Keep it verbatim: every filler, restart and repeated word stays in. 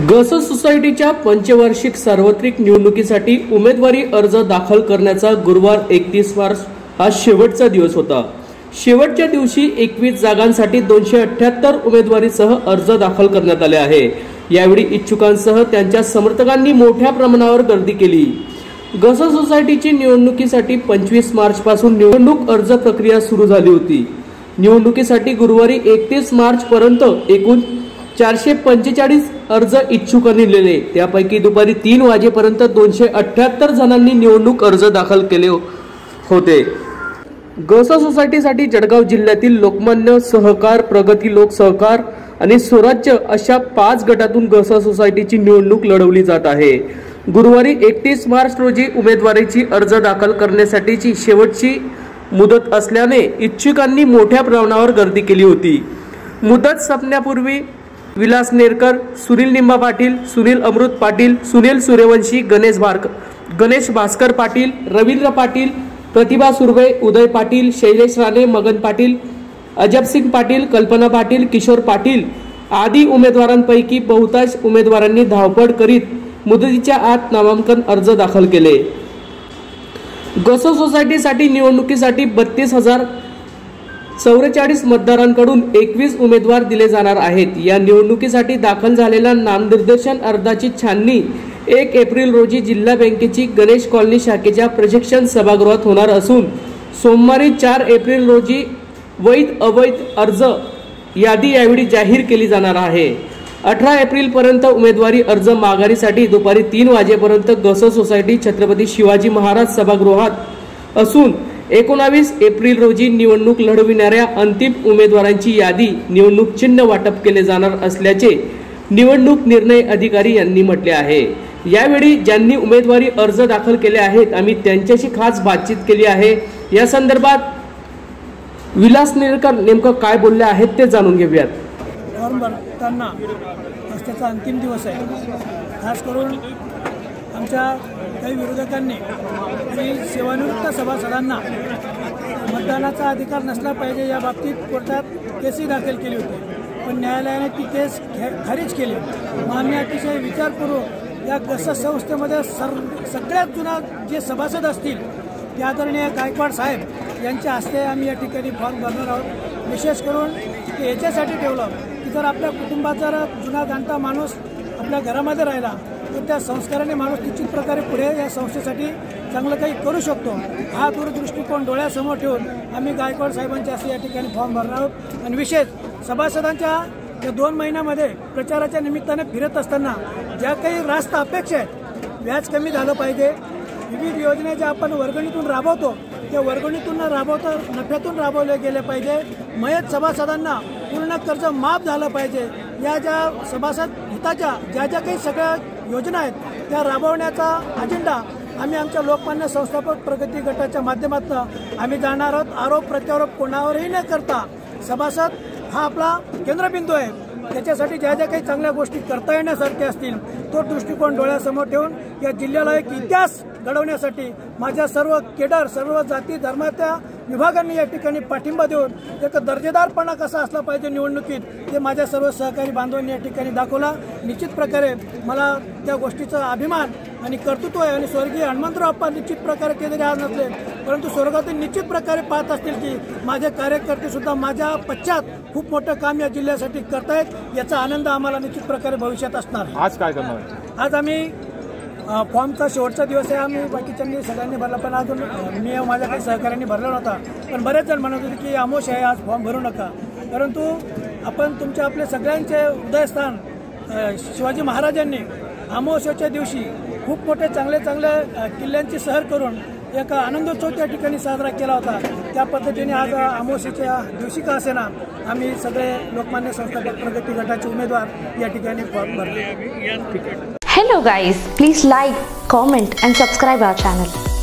गस सोसायटीच्या पंचवार्षिक सार्वत्रिक निवडणुकीसाठी उमेदवारी अर्ज दाखल करण्याचा गुरुवार एकतीस मार्च हा शेवटचा दिवस होता। शेवटच्या दिवशी एकवीस जागांसाठी दोनशे अठ्ठ्याहत्तर उमेदवारीसह अर्ज दाखल करण्यात आले आहे। यावेळी इच्छुकांसह त्यांच्या समर्थकांनी मोठ्या प्रमाणावर गर्दी केली। गस सोसायटीची निवडणुकीसाठी पंचवीस मार्च पासून निवडणूक अर्ज प्रक्रिया सुरू झाली होती। निवडणुकीसाठी गुरुवारी एकतीस मार्च पर्यंत एकूण चारशे पंचेचाळीस अर्ज इच्छुकांनी दिले। त्यापैकी दुपारी तीन वाजेपर्यंत दोनशे अठ्ठ्याहत्तर जणांनी निवडणूक अर्ज दाखल केले होते। गस सोसायटीसाठी जळगाव जिल्ह्यातील लोकमान्य, सहकार, प्रगती लोक सहकार आणि स्वराज्य अशा पाच गटातून गस सोसायटीची निवडणूक लढवली जात आहे। गुरुवारी एकतीस मार्च रोजी उमेदवारीची अर्ज दाखल करण्यासाठीची शेवटची मुदत असल्याने इच्छुकांनी मोठ्या प्रमाणावर गर्दी केली होती। मुदत संपण्यापूर्वी विलास नेरकर, सुनील निंबा पाटील, सुनील अमृत पाटील, सुनील सूर्यवंशी, गणेश भारक गणेश भास्कर पाटील, रवींद्र पाटील, प्रतिभा सुर्वे, उदय पाटील, शैलेश राणे, मगन पाटील, अजबसिंग पाटील, कल्पना पाटील, किशोर पाटील आदी उमेदवारांपैकी बहुतांश उमेदवारांनी धावपळ करीत मुदतीच्या आत नामांकन अर्ज दाखल केले। गस सोसायटीसाठी निवडणुकीसाठी बत्तीस हजार चौवेचाळीस मतदारांकडून एकवीस उमेदवार दिले जाणार आहेत। या निवडणुकीसाठी दाखल झालेल्या नामनिर्देशन अर्जाची छाननी एक एप्रिल रोजी जिल्हा बँकेची गणेश कॉलनी शाखेच्या प्रशिक्षण सभागृहात होणार असून सोमवारी चार एप्रिल रोजी वैध अवैध अर्ज यादी यावेळी जाहीर केली जाणार आहे। अठरा एप्रिल पर्यंत उमेदवारी अर्ज माघारीसाठी दुपारी तीन वाजेपर्यंत गस सोसायटी छत्रपती शिवाजी महाराज सभागृहात असून एकोणावीस एप्रिल रोजी निवडणूक लढविणाऱ्या अंतिम उमेदवारांची यादी निवडणूक चिन्ह वाटप केले जाणार असल्याचे निवडणूक निर्णय अधिकारी यांनी म्हटले आहे। यावेळी ज्यांनी उमेदवारी अर्ज दाखल केले आहेत आम्ही त्यांच्याशी खास बातचीत केली आहे। या संदर्भात विलास नेरकर नेमकं काय बोलले आहेत ते जाणून घेऊयात। फॉर्म भरताना आज त्याचा अंतिम दिवस आहे। खास करून आमच्या काही विरोधकांनी आणि सेवानिवृत्त सभासदांना मतदानाचा अधिकार नसला पाहिजे या बाबतीत कोर्टात केसही दाखल केली होती, पण न्यायालयाने ती केस खारिज केली। आम्ही अतिशय विचारपूर्वक या गस संस्थेमध्ये सर सगळ्यात जुना जे सभासद असतील ते आदरणीय गायकवाड साहेब यांच्या हस्ते आम्ही या ठिकाणी फॉर्म भरणार आहोत। विशेष करून ते याच्यासाठी ठेवलं की जर आपल्या कुटुंबात जर जुना जाणता माणूस आपल्या घरामध्ये राहिला तर त्या संस्काराने माणूस निश्चित प्रकारे पुढे या संस्थेसाठी चांगलं काही करू शकतो। हा दूरदृष्टिकोन डोळ्यासमोर ठेवून आम्ही गायकवाड साहेबांच्या हस्ते या ठिकाणी फॉर्म भरणार आहोत। आणि विशेष सभासदांच्या या दोन महिन्यामध्ये प्रचाराच्या निमित्ताने फिरत असताना ज्या काही रास्त अपेक्षा आहेत, व्याज कमी झालं पाहिजे, विविध योजना ज्या आपण वर्गणीतून राबवतो त्या वर्गणीतून राबवता नफ्यातून राबवले गेले पाहिजे, मयत सभासदांना पूर्ण कर्ज माफ झालं पाहिजे, या ज्या सभासद हिताच्या ज्या ज्या काही सगळ्या योजना आहेत त्या राबवण्याचा अजेंडा आम्ही आमच्या लोकमान्य संस्थापक प्रगती गटाच्या माध्यमातून आम्ही जाणार आहोत। आरोप प्रत्यारोप कोणावरही न करता सभासद हा आपला केंद्रबिंदू आहे, त्याच्यासाठी ज्या ज्या काही चांगल्या गोष्टी करता येण्यासारख्या असतील तो दृष्टिकोन डोळ्यासमोर ठेवून या जिल्ह्याला एक इतिहास घडवण्यासाठी माझ्या सर्व केडर, सर्व जाती धर्माच्या विभागांनी या ठिकाणी पाठिंबा देऊन एक दर्जेदारपणा कसा असला पाहिजे निवडणुकीत ते माझ्या सर्व सहकारी बांधवांनी या ठिकाणी दाखवला। निश्चित प्रकारे मला त्या गोष्टीचा अभिमान आणि कर्तृत्व आहे। आणि स्वर्गीय हनुमंतराव अप्पा निश्चित प्रकारे ते जरी आज नसले परंतु स्वर्गातून निश्चित प्रकारे पाहत असतील की माझे कार्यकर्ते सुद्धा माझ्या पश्चात खूप मोठं काम या जिल्ह्यासाठी करतायत, याचा आनंद आम्हाला निश्चित प्रकारे भविष्यात असणार। आज काय करणार? आज आम्ही फॉर्मचा शेवटचा दिवस आहे, आम्ही बाकीच्यांनी सगळ्यांनी भरला पण अजून मी माझ्या काही सहकाऱ्यांनी भरला नव्हता, पण बरेच जण म्हणत होते की आमोश आहे आज फॉर्म भरू नका, परंतु आपण तुमच्या आपले सगळ्यांचे उदयस्थान शिवाजी महाराजांनी अमावस्येच्या दिवशी खूप मोठे चांगले चांगले किल्ल्यांची सहर करून एक आनंदोत्सव त्या ठिकाणी साजरा केला होता। त्या पद्धतीने आज अमावस्येच्या दिवशी का असेना आम्ही सगळे लोकमान्य संस्थापक प्रगती गटाचे उमेदवार या ठिकाणी फॉर्म भरले। Hello guys, please like, comment and subscribe our channel.